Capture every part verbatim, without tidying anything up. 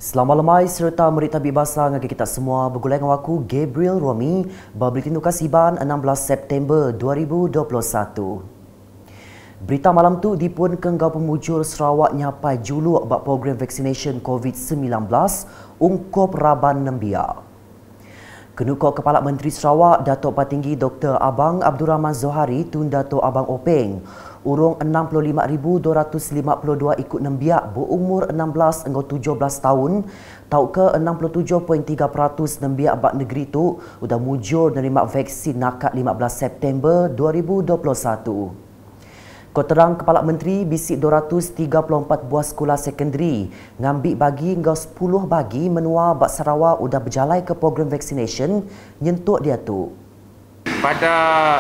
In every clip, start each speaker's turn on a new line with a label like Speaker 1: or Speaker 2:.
Speaker 1: Selamat lemai serta merit tabik basah ngagi kita semua bergulai dengan aku Gabriel Romi berberi tindu kasiban enam belas September dua ribu dua puluh satu. Berita malam tu dipun kenggau pemujur Sarawak nyapai juluk bak program vaccination COVID sembilan belas ungkup Raban Nembia. Kenukok Kepala Menteri Sarawak Datuk Patinggi Doktor Abang Abdul Rahman Zohari tun Datuk Abang Openg urung enam puluh lima ribu dua ratus lima puluh dua ikut nembiak berumur enam belas hingga tujuh belas tahun tau ke enam puluh tujuh perpuluhan tiga peratus nembiak bak negeri tu sudah mujur menerima vaksin nakat lima belas September dua ribu dua puluh satu. Koterang Kepala Menteri bisik dua ratus tiga puluh empat buah sekolah sekondari ngambil bagi hingga sepuluh bagi menua bak Sarawak sudah berjalai ke program vaccination nyentuk dia tu.
Speaker 2: Pada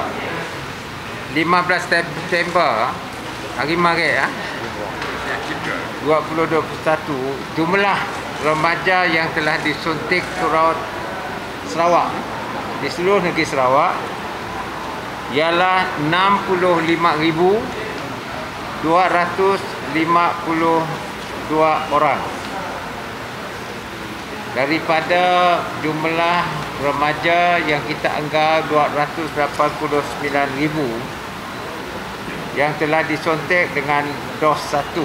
Speaker 2: lima belas September hari Maret dua ribu dua puluh satu jumlah remaja yang telah disuntik turut Sarawak di seluruh negeri Sarawak ialah enam puluh lima ribu dua ratus lima puluh dua orang. Daripada jumlah remaja yang kita anggap dua ratus lapan puluh sembilan ribu yang telah disuntik dengan dos satu,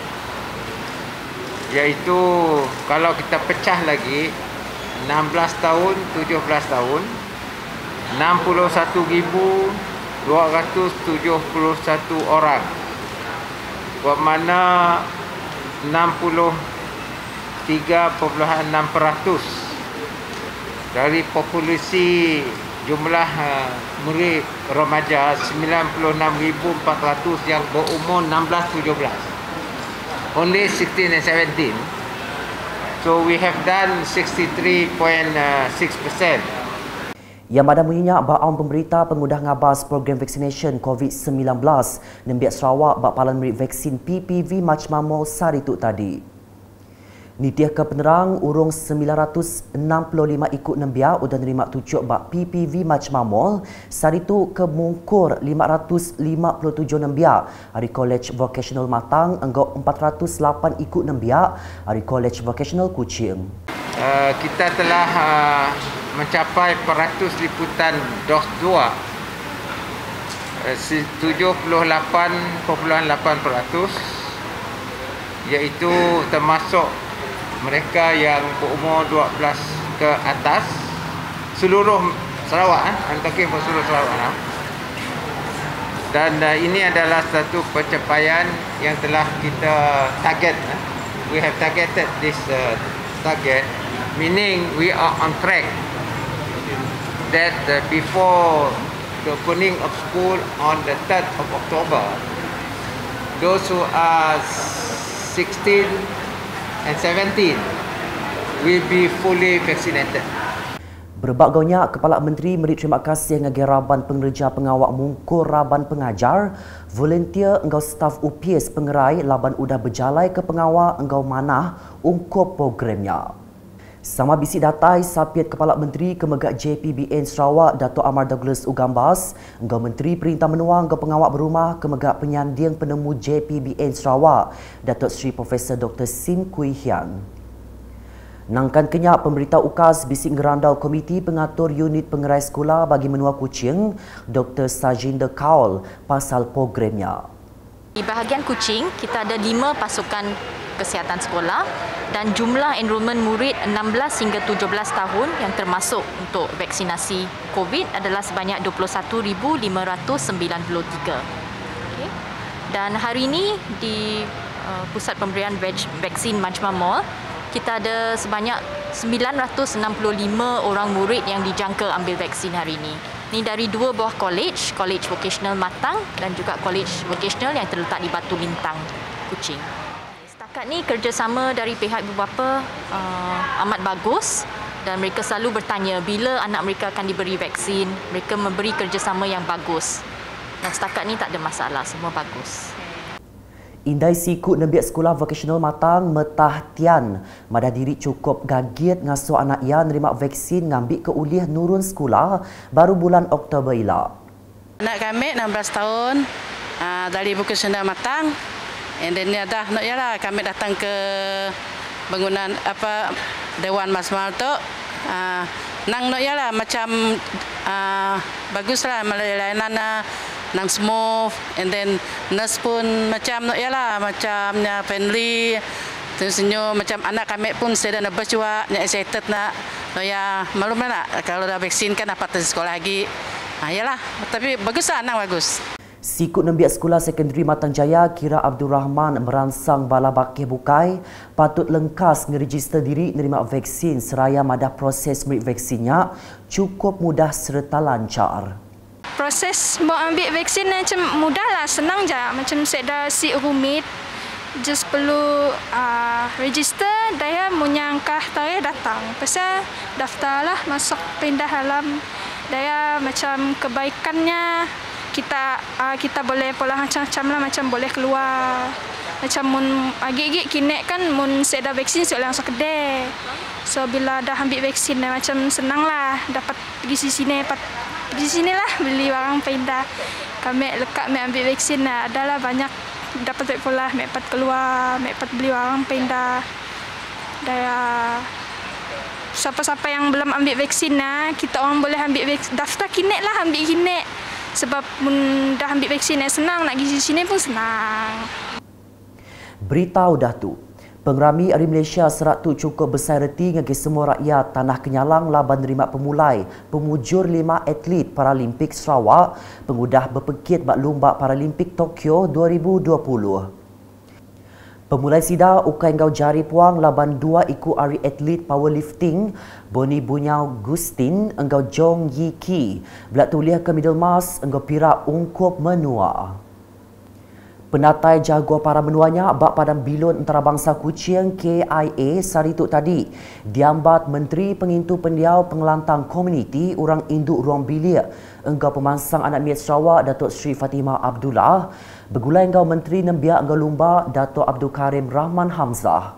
Speaker 2: iaitu kalau kita pecah lagi enam belas tahun, tujuh belas tahun, enam puluh satu ribu dua ratus tujuh puluh satu orang, buat mana enam puluh tiga perpuluhan enam peratus dari populasi jumlah uh, murid remaja sembilan puluh enam ribu empat ratus yang berumur enam belas tujuh belas. Only sixteen and seventeen. So we have done sixty-three point six percent.
Speaker 1: Yang mana menyenyak baam pemberita pengudah ngabas program vaccination COVID sembilan belas nembiak Sarawak bak palan merit vaksin P P V Majmamol Sarituk tadi. Nitiah ke penerang urung sembilan ratus enam puluh lima ikut nembiak udah nerima tujuk bak P P V Majmamol Sarituk ke mungkur lima ratus lima puluh tujuh nembiak hari College Vocational Matang enggak empat ratus lapan ikut nembiak hari College Vocational Kuching.
Speaker 2: Uh, kita telah uh, mencapai peratus liputan dos dua uh, tujuh puluh lapan perpuluhan lapan peratus, iaitu termasuk mereka yang berumur dua belas ke atas seluruh Sarawak, eh? I'm talking for seluruh Sarawak. Eh? Dan uh, ini adalah satu pencapaian yang telah kita target. Eh? We have targeted this uh, target, meaning we are on track that uh, before the opening of school on the third of October, those who are sixteen and seventeen will be fully vaccinated.
Speaker 1: Berbagainya Kepala Menteri beri terima kasih ngagi Raban pengerja pengawak mungkur Raban pengajar, volunteer engkau staf U P S pengerai laban udah berjalai ke pengawak engkau manah ungkup programnya. Sama bisi datai sapiat Kepala Menteri Kemegak J P B N Sarawak Datuk Amar Douglas Ugambas, engkau Menteri Perintah Menua engkau pengawak berumah Kemegak Penyanding Penemu J P B N Sarawak Datuk Seri Profesor Doktor Sim Kui Hian. Nangkan kenyak pemberita UKAS bisik ngerandau Komiti Pengatur Unit Pengerai Sekolah bagi Menua Kuching Doktor Sajinder Kaul pasal programnya.
Speaker 3: Di bahagian Kuching kita ada lima pasukan kesihatan sekolah dan jumlah enrolment murid enam belas hingga tujuh belas tahun yang termasuk untuk vaksinasi COVID adalah sebanyak dua puluh satu ribu lima ratus sembilan puluh tiga. Okay. Dan hari ini di uh, Pusat Pemberian Vaksin Majmamol kita ada sebanyak sembilan ratus enam puluh lima orang murid yang dijangka ambil vaksin hari ini. Ini dari dua buah college, College Vocational Matang dan juga College Vocational yang terletak di Batu Lintang, Kuching. Setakat ni kerjasama dari pihak ibu bapa uh, amat bagus dan mereka selalu bertanya bila anak mereka akan diberi vaksin. Mereka memberi kerjasama yang bagus. Dan setakat ni tak ada masalah, semua bagus.
Speaker 1: Indai sikut nembiak sekolah vocational Matang Metah Tian madah diri cukup gagiat ngasuh anak ia nerima vaksin ngambil ke uliah nurun sekolah baru bulan Oktober ila.
Speaker 4: Anak kami enam belas tahun uh, dari vocational Matang. And then ya dah nak yalah kami datang ke bangunan apa Dewan Masmal tu uh, nang no yalah macam uh, baguslah layanan uh, nang smooth, and then nurse pun macam no yalah macamnya friendly, senyum macam anak kami pun sedang nervous juga, nak excited nak no ya maklum lah kalau dah vaksin kan dapat sekolah lagi. Ah yalah, tapi baguslah anak bagus.
Speaker 1: Sikut Nembiak Sekolah Sekondari Matang Jaya, Kira Abdul Rahman merangsang bala bakih bukai patut lengkas ngeregister diri menerima vaksin seraya madah proses merit vaksinnya cukup mudah serta lancar.
Speaker 5: Proses mau ambil vaksin macam mudahlah, senang je. Macam saya dah si rumit, just perlu uh, register, dia menyangkah tarikh datang. Pasal daftarlah masuk pindah alam. Dia macam kebaikannya kita uh, kita boleh pola macam-macam lah, macam boleh keluar. Macam mun agak-agak kini kan mun saya dah vaksin saya langsung kedai. So bila dah ambil vaksin macam senang lah, dapat pergi sini dapat pergi sini lah beli barang pindah. Kami lekat kami ambil vaksin lah, adalah banyak dapat pola dapat keluar, dapat beli barang pindah. Daya siapa-siapa yang belum ambil vaksin lah, kita orang boleh ambil vaksin, daftar kini lah ambil kini. Sebab mun dah ambil vaksin yang senang, nak pergi sini pun senang.
Speaker 1: Berita udah tu. Pengerami Hari Malaysia serak tu cukup besar reti ngagi semua rakyat Tanah Kenyalang laban nerima pemulai pemujur lima atlet Paralimpik Sarawak pengudah berpekit bak lomba Paralimpik Tokyo dua ribu dua puluh. Pemulai sida ukai ngau jari puang laban dua iku ari atlet powerlifting Boni Bunyau Gustin engkau Jong Yi Ki belak tuliah ke Middlemas engkau pira ungkup menua. Penatai jaguar para menuanya bak padang bilon antarabangsa Kuching K I A sari tu tadi diambat Menteri Pengintu Pendiau Pengelantang Komuniti Orang Induk Ruang Bilik engkau pemansang anak miat Sarawak Datuk Seri Fatimah Abdullah bergulai engkau Menteri Nembiak engkau Lumba Datuk Abdul Karim Rahman Hamzah.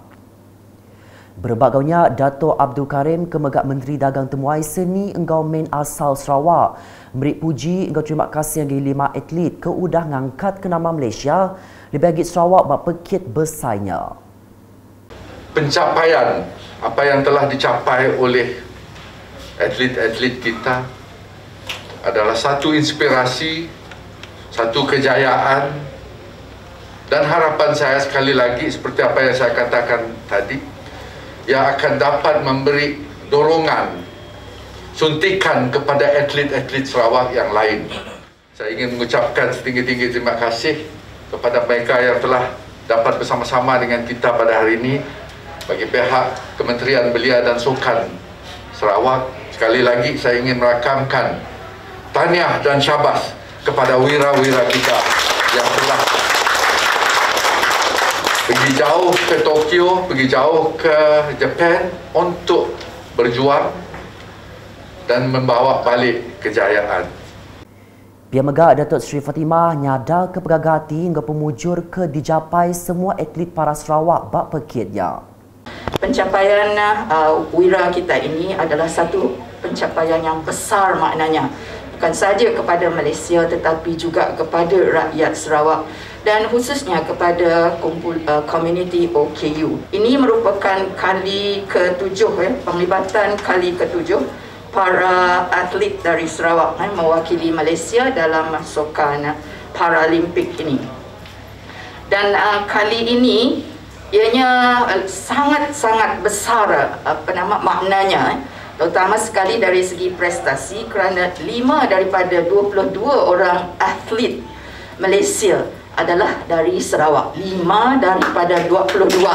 Speaker 1: Berbagainya Datuk Abdul Karim kemegak Menteri Dagang Temuai Seni engkau main asal Sarawak beri puji engkau terima kasih yang lima atlet ke udah ngangkat ke nama Malaysia lebih lagi Sarawak bak pekit besarnya.
Speaker 6: Pencapaian apa yang telah dicapai oleh atlet-atlet kita adalah satu inspirasi, satu kejayaan, dan harapan saya sekali lagi seperti apa yang saya katakan tadi, yang akan dapat memberi dorongan, suntikan kepada atlet-atlet Sarawak yang lain. Saya ingin mengucapkan setinggi-tinggi terima kasih kepada mereka yang telah dapat bersama-sama dengan kita pada hari ini. Bagi pihak Kementerian Belia dan Sukan Sarawak, sekali lagi saya ingin merakamkan tahniah dan syabas kepada wira-wira kita yang telah pergi jauh ke Tokyo, pergi jauh ke Jepun untuk berjuang dan membawa balik kejayaan.
Speaker 1: Pihak Megak Datuk Seri Fatimah nyada ke pergagati hingga pemujur ke dijapai semua atlet para Sarawak bak pekitnya.
Speaker 7: Pencapaian uh, wira kita ini adalah satu pencapaian yang besar maknanya. Bukan sahaja kepada Malaysia tetapi juga kepada rakyat Sarawak dan khususnya kepada kumpul, uh, komuniti O K U. Ini merupakan kali ketujuh, eh, penglibatan kali ketujuh para atlet dari Sarawak eh, mewakili Malaysia dalam sukan Paralimpik ini. Dan uh, kali ini ianya sangat-sangat besar apa nama maknanya, eh, terutama sekali dari segi prestasi kerana lima daripada dua puluh dua orang atlet Malaysia adalah dari Sarawak. lima daripada dua puluh dua.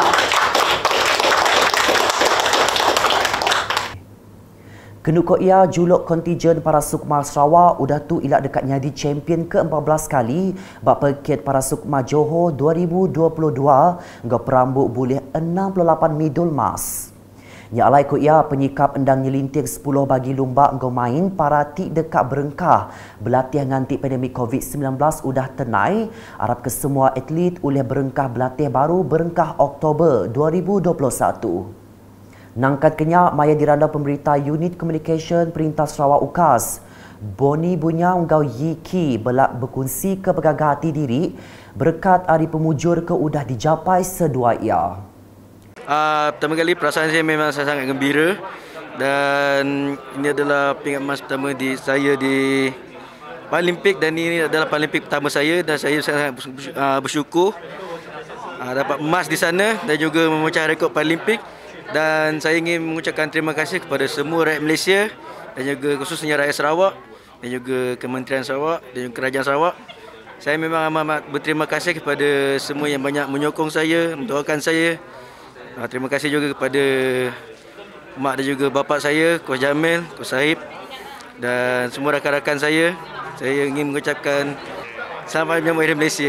Speaker 1: Kenukok ia juluk kontijen para sukma Sarawak udah tu ilak dekatnya di champion ke empat belas kali bak pekit para sukma Johor dua ribu dua puluh dua ngau perambuk boleh enam puluh lapan medal emas. Nya alai ko ia penyikap endang nyelinting sepuluh bagi lomba ngau main para tik dekat berengkah berlatih nganti pandemik COVID sembilan belas udah tenai harap ke semua atlet oleh berengkah berlatih baru berengkah Oktober dua ribu dua puluh satu. Nangkat kenyak maya diranda pemberita Unit Communication Perintah Sarawak U K A S Boni Bunyau ngau Yi Ki belak berkongsi ke bergagah hati diri berkat hari pemujur ke udah dijapai sedua ia.
Speaker 8: Uh, pertama kali perasaan saya memang saya sangat gembira dan ini adalah peringkat emas pertama di saya di Paralimpik dan ini adalah Paralimpik pertama saya dan saya sangat uh, bersyukur uh, dapat emas di sana dan juga memecah rekod Paralimpik dan saya ingin mengucapkan terima kasih kepada semua rakyat Malaysia dan juga khususnya rakyat Sarawak dan juga Kementerian Sarawak dan juga Kerajaan Sarawak. Saya memang amat berterima kasih kepada semua yang banyak menyokong saya, mendoakan saya. Terima kasih juga kepada mak dan juga bapa saya, Coach Jamil, Coach Sahib dan semua rakan-rakan saya. Saya ingin mengucapkan selamat menyambut Hari Malaysia.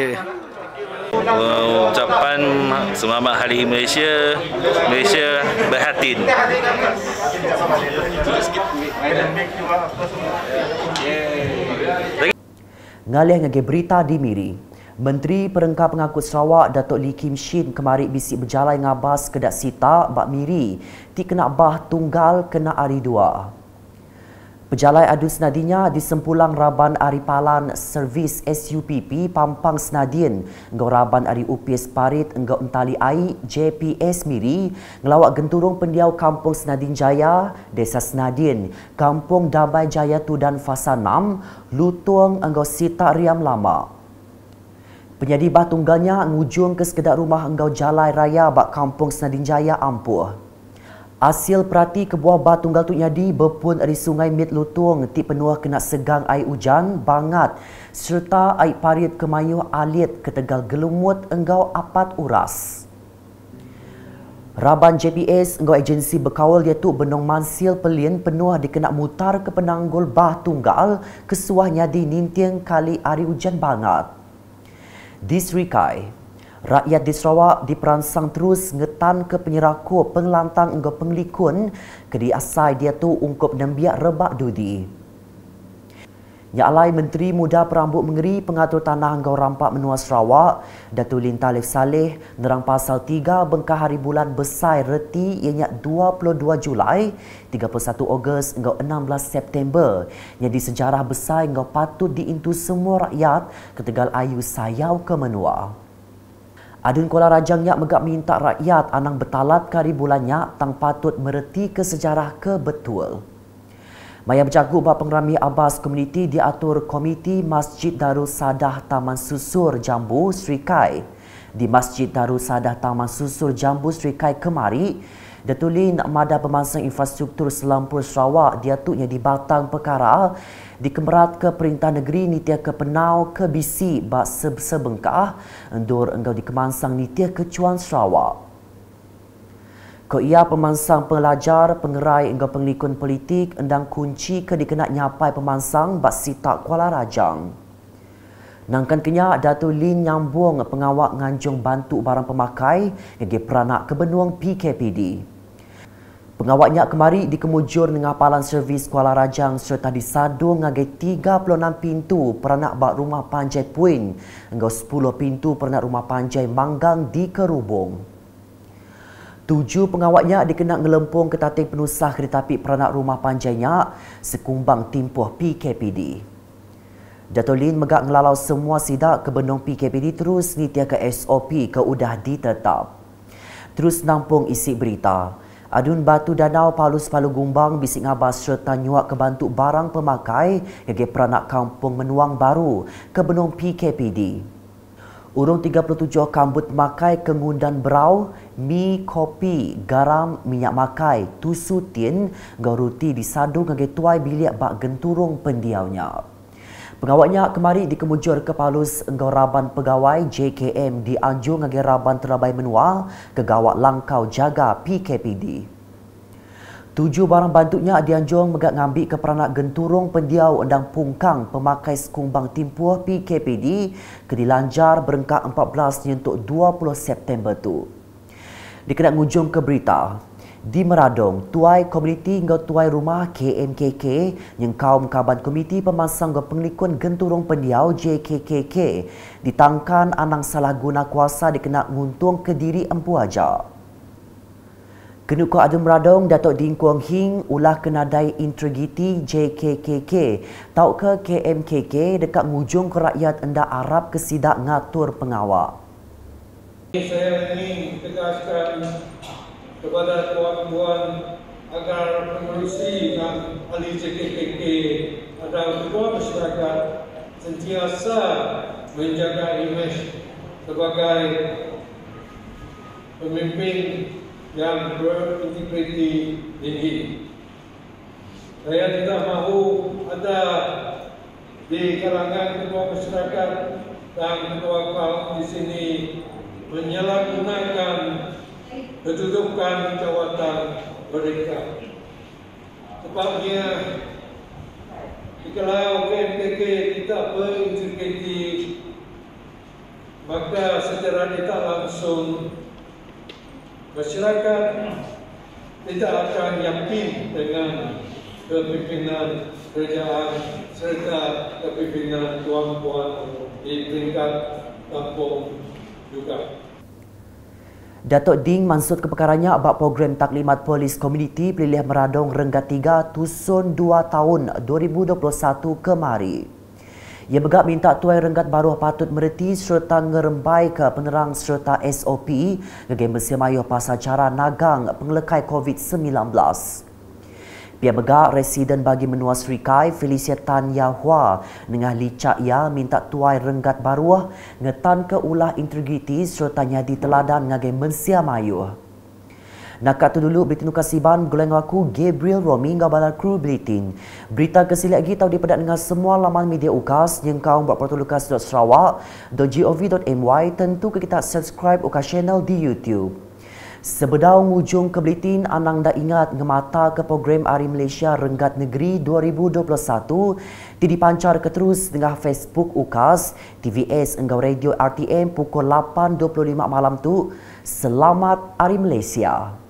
Speaker 9: Ucapan selamat Hari Malaysia, Malaysia berhatin.
Speaker 1: Ngalih ngage berita di Miri. Menteri Perengkap Pengangkut Sarawak Datuk Lee Kim Shin kemari bisik berjalan ngabas kedak sita bak Miri ti kena bah tunggal kena hari dua. Pejalai adu senadinya di sempulang Raban Aripalan Servis S U P P Pampang Senadien ngau Raban Ari U P S Parit ngau Entali Ai J P S Miri ngelawak genturung pendiau Kampung Senadin Jaya, Desa Senadien, Kampung Damai Jaya tu dan Fasa enam, Lutung ngau Sita Riam Lama. Penyadi bah tunggalnya ngujung ke sekedar rumah engkau Jalai Raya bak Kampung Senadin Jaya ampuh. Hasil perhati kebuah bah tunggal tu nyadi berpun dari Sungai Mit Lutung ti penuh kena segang air hujan bangat serta air parit kemayuh alit ke Tegal Gelumut engkau apat uras. Raban J P S engkau agensi berkawal iaitu Benong Mansil Pelin penuh dikena mutar ke penanggul bah tunggal kesuah nyadi nintiang kali air hujan bangat. Di Serikai, rakyat di Sarawak diperansang terus ngetan ke penyeraku pengelantang engkau penglikun ke di asai dia tu ungkup nembiak rebak dudi. Nyalai Menteri Muda Perambut Mengeri Pengatur Tanah engkau Rampak Menua Sarawak, Datuk Lin Talif Saleh nerang pasal tiga bengkah hari bulan besar reti ianya dua puluh dua Julai, tiga puluh satu Ogos engkau enam belas September. Yang di sejarah besar engkau patut diintu semua rakyat ke Tegal Ayu Sayau ke Menua. Adun Kuala Rajang nyak megak minta rakyat anang betalat kari bulannya tang patut mereti ke sejarah ke betul. Maya berjagu bak pengrami Abbas Komuniti diatur Komiti Masjid Darul Sadah Taman Susur Jambu Serikai. Di Masjid Darul Sadah Taman Susur Jambu Serikai kemari, Datuk Lin Mada Pemansang Infrastruktur Selampur Sarawak diatuknya di batang perkara dikemerat ke Perintah Negeri Nitia ke Penau ke Bisi bak sebengkah endur engkau di Kemansang Nitia ke Cuan Sarawak. Ko ia pemansang pelajar, pengerai engkau penglikun politik endang kunci ke dikenak nyapai pemansang bak sitak Kuala Rajang. Nangkan kenya Datuk Lin nyambung pengawak nganjung bantu barang pemakai ngege peranak kebenuang P K P D. Pengawaknya kemari dikemujur dengan palan servis Kuala Rajang serta disadu ngage tiga puluh enam pintu peranak bak rumah panjai Puing engkau sepuluh pintu peranak rumah panjai Manggang di Kerubung. Tujuh pengawaknya dikenak ngelempung ke tating penusah kereta api peranak rumah panjainya sekumbang timpuh P K P D. Datuk Lin megak ngelalau semua sidak ke benung P K P D terus nitia ke S O P ke udah ditetap. Terus nampung isi berita. Adun Batu Danau Palus Palu Gumbang bisik ngabas serta nyuak kebantu barang pemakai ngege peranak kampung Menuang Baru ke benung P K P D. Urung tiga puluh tujuh kambut pemakai kengundan berau, mi, kopi, garam, minyak makai, tusu tin, gauruti disadu ngage tuai bilik bak genturung pendiaunya. Pengawaknya kemari dikemujur ke Palus engkau Raban Pegawai J K M di Anjung ngage Raban Terabai Menua ke Gawak Langkau Jaga P K P D. Tujuh barang bantunya dianjung megak ngambil ke peranak genturung pendiau endang pungkang pemakai sekumbang timpuh P K P D ke dilanjar berengkak empat belas nyentuk dua puluh September tu. Dikenak ngujung ke berita. Di Meradong, tuai komuniti ngau tuai rumah K M K K yang kaum kaban komiti pemansang ngau penglikun genturung pendiau J K K K ditangkan anang salah guna kuasa dikenak nguntung ke diri empu aja. Kenuku Adun Meradong Datuk Din Kuang Hing ulah kenadai integriti J K K K tau ke K M K K dekat ngujung ke rakyat enda Arab ke sidak ngatur pengawak.
Speaker 10: Saya ingin tegaskan kepada tuan-tuan agar pengurusi dan ahli J K K K dan ketua masyarakat sentiasa menjaga imej sebagai pemimpin yang berintegriti tinggi. Saya tidak mahu ada di kalangan ketua masyarakat dan ketua kaum di sini menyalahgunakan kedudukan jawatan mereka. Sebabnya, jikalau K M K K tidak berintegriti, maka secara tidak langsung masyarakat tidak akan yakin dengan kepimpinan kerajaan serta kepimpinan tuan-tuan di peringkat kampung juga.
Speaker 1: Datuk Ding mansut keperkarannya abak program taklimat polis komuniti pilih meradong Renggat tiga Tusun dua tahun dua ribu dua puluh satu kemari. Ia begak minta tuai Renggat baru patut mereti serta ngerembai ke penerang serta S O P gege bersemayuh pasal cara nagang penglekai COVID sembilan belas. Pihak begak residen bagi menua Serikai Felicia Tan Yahua dengan licak ia minta tuai Renggat baru ngetan ke ulah integriti serta nyadi teladan ngagai mensia mayuh. Nakat tu dulu berita nukasiban goleng aku Gabriel Romi ngabalar kru bulletin. Berita kesili lagi tahu dipedak dengan semua laman media UKAS yang kau buat portal lukas dot sarawak dot gov dot my. Tentu ke kita subscribe UKAS channel di YouTube. Sebedaung ujung ke bulletin anang dah ingat ngemata ke program Hari Malaysia Renggat Negeri dua ribu dua puluh satu di dipancar ke terus dengan Facebook UKAS, T V S Enggau Radio R T M pukul lapan dua puluh lima malam tu. Selamat Hari Malaysia.